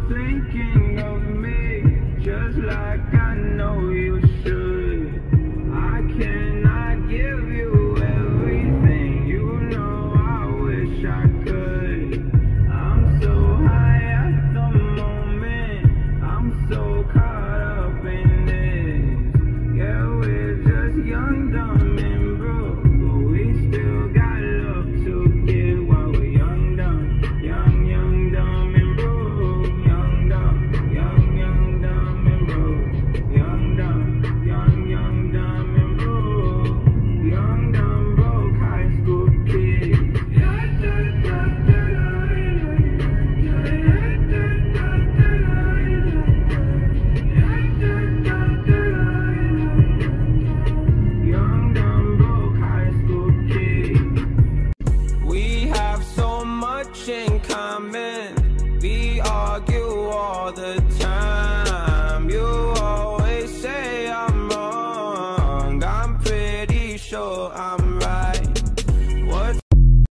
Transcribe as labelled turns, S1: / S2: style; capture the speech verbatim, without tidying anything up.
S1: thinking of me, just like I know you should. I cannot give you everything, you know I wish I could. I'm so high at the moment, I'm so caught up in this. Yeah, we're just young, dumb, and broke, but we still got love to give while we're young, dumb, young, young, dumb, and broke. Young, dumb, young, young, dumb, and broke. Young, dumb, young, young, dumb, and broke. Young, dumb, broke high school kids. Young, dumb, broke high school kids. We have so much in common. We argue all the time. You always say I'm wrong. I'm pretty sure I'm